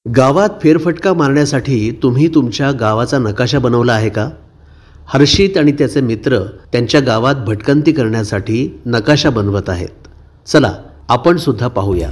गावात फेरफटका मारण्यासाठी तुम्ही तुमच्या गावाचा नकाशा बनवला आहे का? हर्षित आणि त्याचे मित्र त्यांच्या गावात भटकंती करण्यासाठी नकाशा बनवत आहेत. चला आपण सुद्धा पाहूया.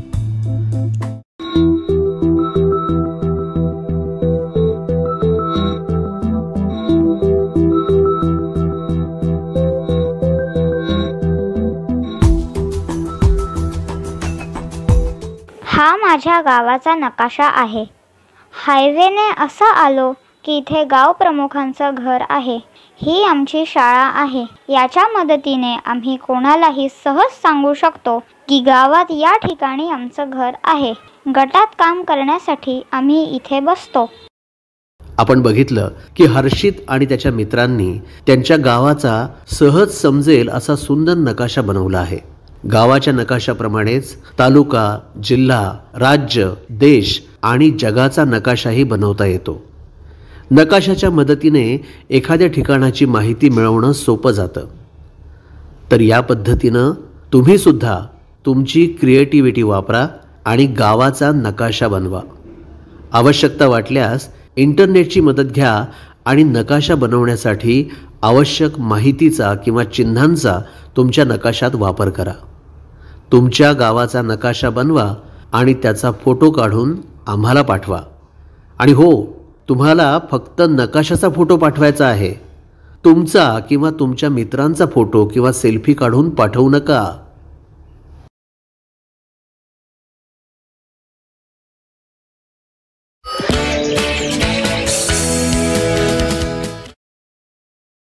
हा माझ्या गावाचा नकाशा आहे. हायवेने असं आलो की इथे गाव प्रमुखांचं घर आहे. ही आमची शाळा आहे. याच्या मदतीने आम्ही कोणालाही सहज सांगू शकतो की गावात या ठिकाणी आमचं घर आहे. गटात काम करण्यासाठी आम्ही इथे बसतो. आपण बघितलं की हर्षित आणि त्याच्या मित्रांनी त्यांच्या गावाचा सहज समजेल असा सुंदर नकाशा बनवला आहे. गावाच्या नकाशाप्रमाणेच तालुका, जिल्हा, राज्य, देश आणि जगाचा नकाशाही बनवता येतो. नकाशाच्या मदतीने एखाद्या ठिकाणाची माहिती मिळवणं सोपं जातं. तर या पद्धतीनं तुम्ही सुद्धा तुमची क्रिएटिव्हिटी वापरा आणि गावाचा नकाशा बनवा. आवश्यकता वाटल्यास इंटरनेटची मदत घ्या आणि नकाशा बनवण्यासाठी आवश्यक माहितीचा किंवा चिन्हांचा तुमच्या नकाशात वापर करा. तुमच्या गावाचा नकाशा बनवा आणि त्याचा फोटो काढून आम्हाला पाठवा. आणि हो, तुम्हाला फक्त नकाशाचा फोटो पाठवायचा आहे. तुमचा किंवा तुमच्या मित्रांचा फोटो किंवा सेल्फी काढून पाठवू नका.